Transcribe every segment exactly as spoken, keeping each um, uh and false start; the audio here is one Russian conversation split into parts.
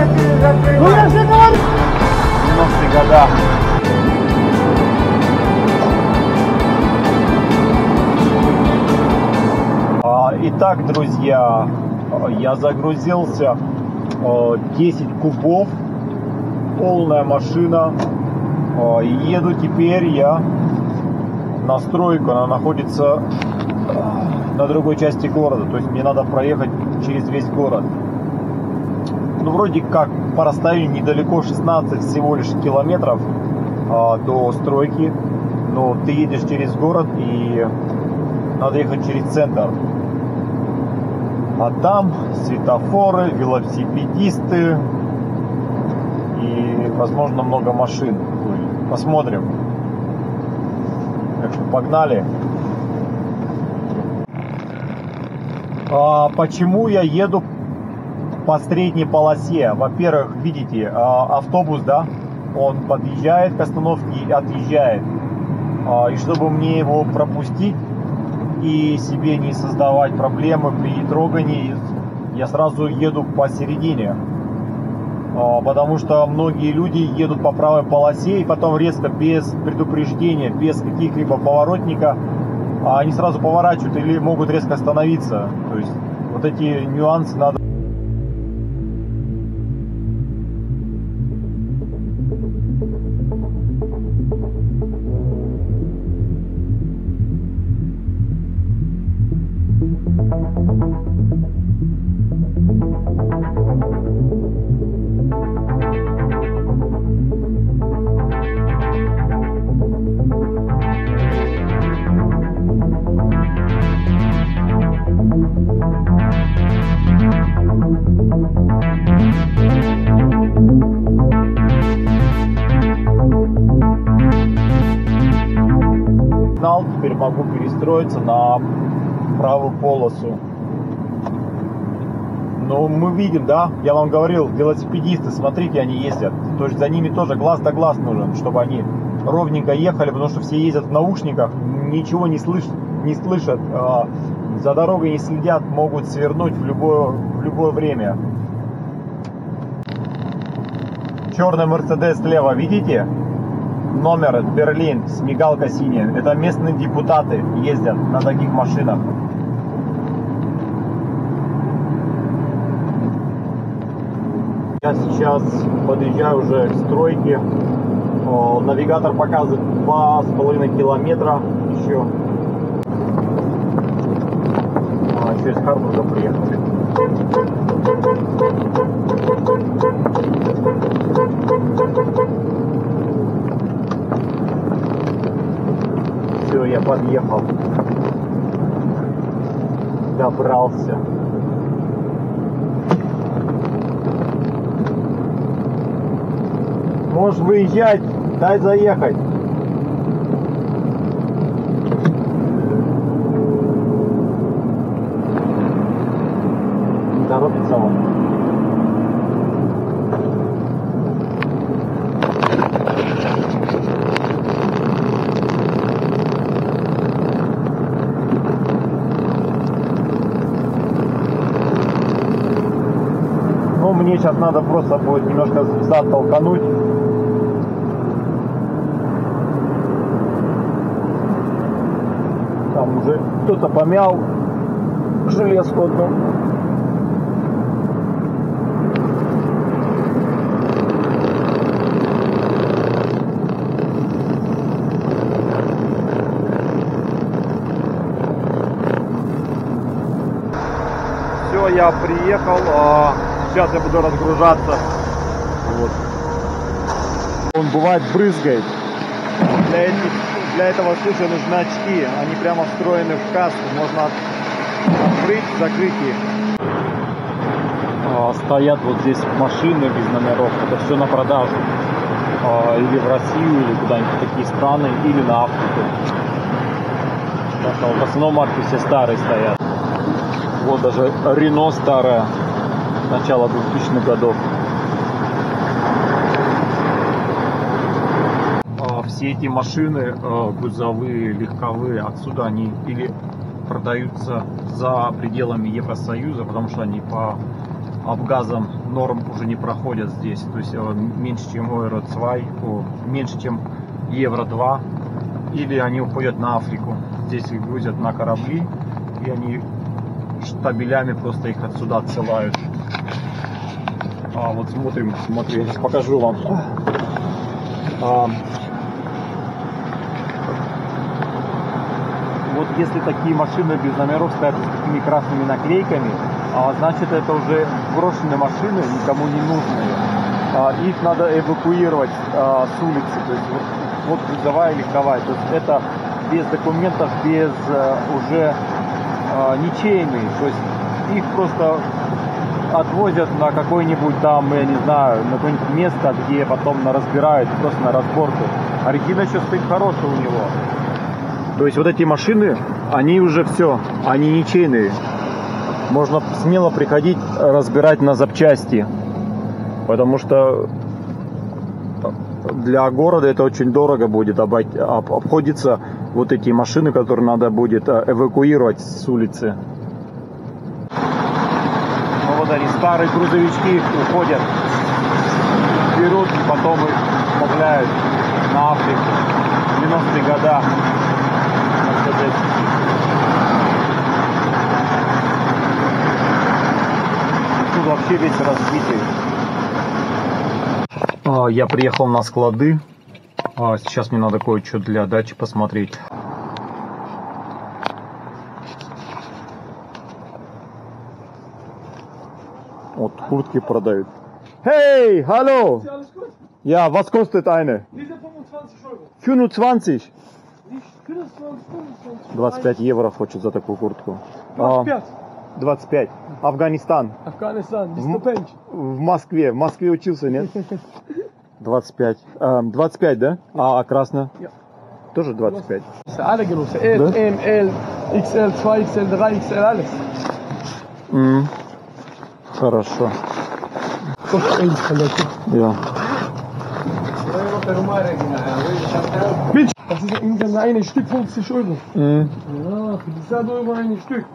Ну я же говорю! девяностые года. Итак, друзья, я загрузился, десять кубов, полная машина. Еду теперь я на стройку, она находится на другой части города, то есть мне надо проехать через весь город. Ну, вроде как по расстоянию недалеко, шестнадцать всего лишь километров а, до стройки, но ты едешь через город и надо ехать через центр. А там светофоры, велосипедисты и, возможно, много машин. Посмотрим. Так что погнали. А почему я еду по средней полосе? Во-первых, видите, автобус, да, он подъезжает к остановке и отъезжает. И чтобы мне его пропустить и себе не создавать проблемы при трогании, я сразу еду посередине. Потому что многие люди едут по правой полосе и потом резко, без предупреждения, без каких-либо поворотника, они сразу поворачивают или могут резко остановиться. То есть вот эти нюансы надо... Теперь могу перестроиться на правую полосу. Но мы видим, да, я вам говорил, велосипедисты, смотрите, они ездят. То есть за ними тоже глаз да глаз нужен, чтобы они ровненько ехали, потому что все ездят в наушниках, ничего не слышат, не слышат, за дорогой не следят, могут свернуть в любое, в любое время. Черный Мерседес слева, видите? Номер Берлин с мигалкой синяя. Это местные депутаты ездят на таких машинах. Я сейчас подъезжаю уже к стройке. О, навигатор показывает два с половиной километра еще. А, через Харбурга приехали. Все, я подъехал. Добрался. Можешь выезжать, дай заехать. Торопится он. Ну, мне сейчас надо просто будет немножко зад толкануть. Там уже кто-то помял железку одну. Все, я приехал. Сейчас я буду разгружаться. Вот. Он бывает брызгает. Для этих Для этого случая нужны очки, они прямо встроены в каску, можно открыть, закрыть их. А, стоят вот здесь машины без номеров, это все на продажу. А, или в Россию, или куда-нибудь в такие страны, или на Африку. В основном марки все старые стоят. Вот даже Рено старая, начала двухтысячных годов. Все эти машины грузовые, легковые, отсюда они или продаются за пределами Евросоюза, потому что они по обгазам норм уже не проходят здесь. То есть меньше, чем евро два, меньше, чем евро два. Или они уходят на Африку. Здесь их грузят на корабли, и они штабелями просто их отсюда отсылают. А вот смотрим, смотри, я сейчас покажу вам. А, вот если такие машины без номеров стоят с такими красными наклейками, а, значит это уже брошенные машины, никому не нужные. А, их надо эвакуировать а, с улицы. То есть вот, вот грузовая легковая. То есть это без документов, без а, уже а, ничейные. То есть их просто отвозят на какое-нибудь там, я не знаю, на какое-нибудь место, где потом разбирают, просто на разборку. А резина еще стоит хорошая у него. То есть вот эти машины, они уже все, они ничейные. Можно смело приходить разбирать на запчасти. Потому что для города это очень дорого будет обходиться вот эти машины, которые надо будет эвакуировать с улицы. Ну вот они, старые грузовички, уходят, берут, потом их отправляют на Африку. девяностые годы. Тут вообще весь разбитый. Я приехал на склады. Сейчас мне надо кое-что для дачи посмотреть. Вот куртки продают. Hey, hallo! Ja, was kostet eine? fünfundzwanzig. двадцать пять евро хочет за такую куртку. двадцать пять. двадцать пять. Афганистан. Афганистан. В, в Москве. В Москве учился, нет? двадцать пять. А, двадцать пять, да? А, а красная? Тоже двадцать пять. Alle Größe. L, M, L, икс эл, два икс эл, три икс эл, alles. Mm. Хорошо. Ja. Das ist irgendein eine Stück fünfzig Euro. Mm. Ja, пятьдесят Euro ein Stück.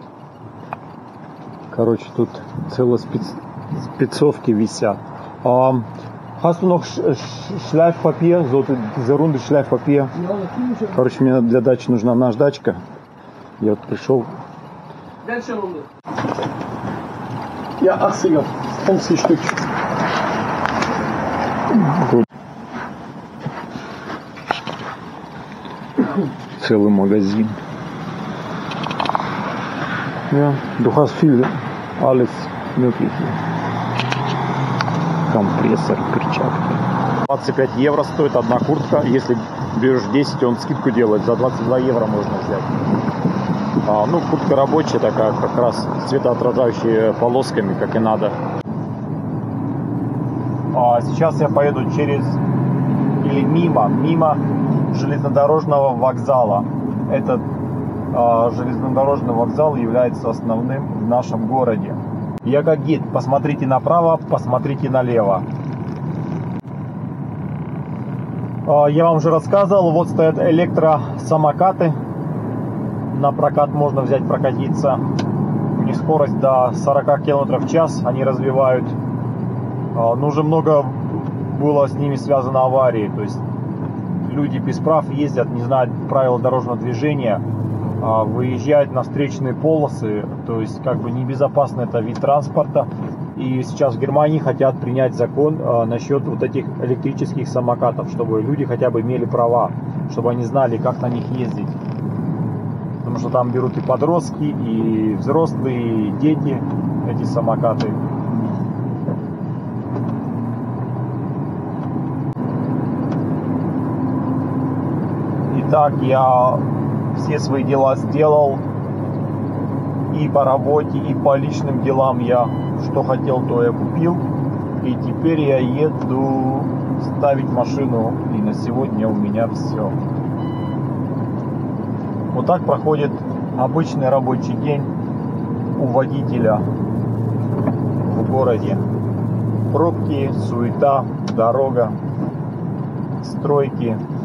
Короче, тут целые спец... спецовки висят. А, hast du noch Sch Schleifpapier? So, diese runde Schleifpapier? Короче, мне для дачи нужна наждачка. Я вот пришел. Welche Runde? Ja, achtziger. fünfzig Stück. Тут целый магазин. Ja, du hast viel, alles mögliche. Компрессор, перчатки. двадцать пять евро стоит одна куртка. Если берешь десять, он скидку делает. За двадцать два евро можно взять. А, ну, куртка рабочая такая, как раз цветоотражающая полосками, как и надо. А сейчас я поеду через, или мимо, мимо железнодорожного вокзала. Этот а, железнодорожный вокзал является основным в нашем городе. Я как гид, посмотрите направо, посмотрите налево. А, я вам уже рассказывал, вот стоят электросамокаты. На прокат можно взять, прокатиться. У них скорость до сорока километров в час они развивают. Но уже много было с ними связано аварий. То есть люди без прав ездят, не знают правила дорожного движения, выезжают на встречные полосы. То есть как бы небезопасно это вид транспорта. И сейчас в Германии хотят принять закон насчет вот этих электрических самокатов, чтобы люди хотя бы имели права, чтобы они знали, как на них ездить. Потому что там берут и подростки, и взрослые, и дети эти самокаты. Итак, я все свои дела сделал. И по работе, и по личным делам я что хотел, то я купил. И теперь я еду ставить машину. И на сегодня у меня все. Вот так проходит обычный рабочий день у водителя в городе. Пробки, суета, дорога, стройки.